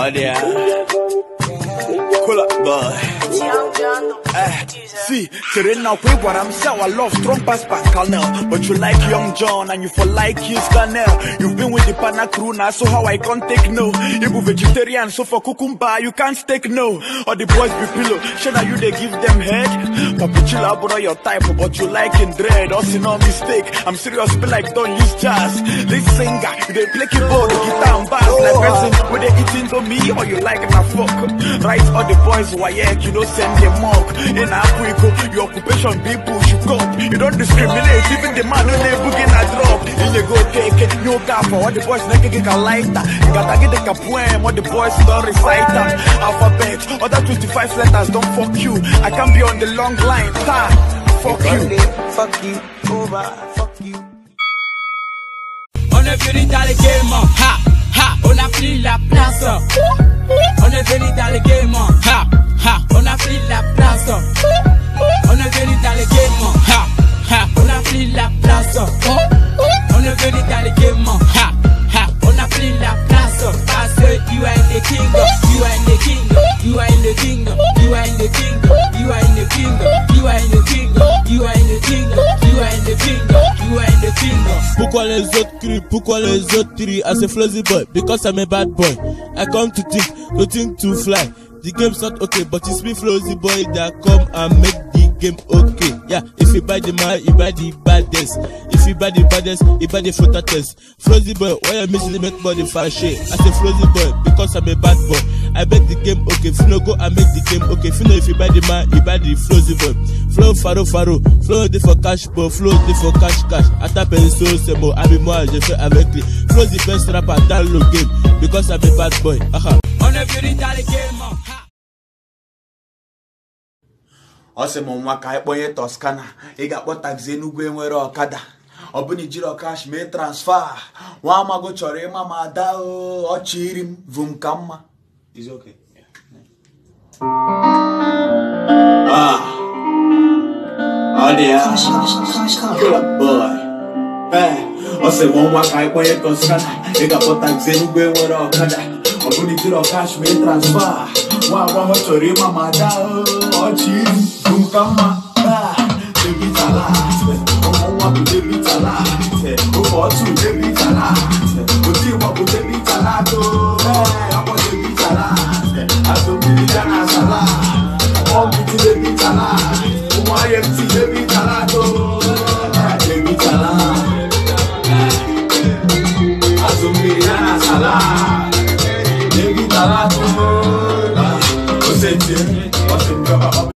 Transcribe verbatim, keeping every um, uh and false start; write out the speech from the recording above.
Oh yeah. Cool up, boy. Eh, see, today now pay what I'm saying. I love strong past Pascal now, but you like Young John and you for like you Scanel. You've been with the Pana crew now, so how I can't take no. You be vegetarian, so for cucumber you can't take no. Or the boys be pillow, should you they give them head? Papuchila bro your type, but you like in dread. Also no mistake, I'm serious, be like don't use jazz. This singer, you they play keyboard, guitar and bass like person. When they eating to me, or you like my fuck. Right, all the boys who are you know send them mock. In Africa, your occupation be push you up. You don't discriminate, even the man who they booking a drop. In you go take it, no gap for what the boys make it a lighter. You gotta get the poem, what the boys don't recite them. Alphabet, other twenty-five letters don't fuck you. I can be on the long line, ha, fuck you. Fuck you, over, fuck you. On est venu dans les games, ha, ha, on a pris la place. On est venu dans les games, ha, ha, on a pris la place. On est venu dans les games, ha, ha, on a pris la place. On est venu dans les games, ha, ha, on a pris la place. Parce que you are in the kingdom, you are in the kingdom, you are in the kingdom, you are in the kingdom, you are in the kingdom, you are in the kingdom, you are in the kingdom, you are in the kingdom, you are in the kingdom. Pourquoi les autres crient, pourquoi les autres crient? I say Flozy boy, because I'm a bad boy. I come to think, no think to fly. The game's not okay, but it's me Flozy boy that come and make the game okay. Yeah, if you buy the man, you buy the baddest. If you buy the baddest, you buy the photo test. Flozy boy, why you missing the make body fashion? I say Flozy boy, because I'm a bad boy. I make the game okay. If you no go, I make the game okay. If you know, if you buy the man, you buy the Flozy boy. Flow faro faro, flow dey for cash, but flow dey for cash cash. Attape so c'est moi, ami moi, je fais avec lui. Flow the best rapper dans le game, because I'm a bad boy. Aha. On est venu dans les games. Ose mo nwa ka ikponye Toscana, ị ga-akpọ taxi Enugu enwere ọkada. Ọ bụ na ijiro cash mee transfer. Nwa amago chọrọ ịma ma ada o, ọ chiri m vum ka mma. Is okay. Ah. Oh yeah. Cool up boy. Eh, ose mo nwa ka ikponye Toscana, ị ga-akpọ taxi Enugu enwere ọkada. Ọ bụ na ijiro cash mee transfer. Nwa amago chọrọ ịma ma ada o, ọ chiri m. Come baby talent. Oh, what would they be talent? Oh, what would they be talent? But you what would they be talent? Oh, I want to be talent. I don't believe that I'm talent. I want to be talent. Oh, I am to be talent. Oh, baby talent. I don't believe that I'm talent. Baby talent. Oh, what's it? What's it?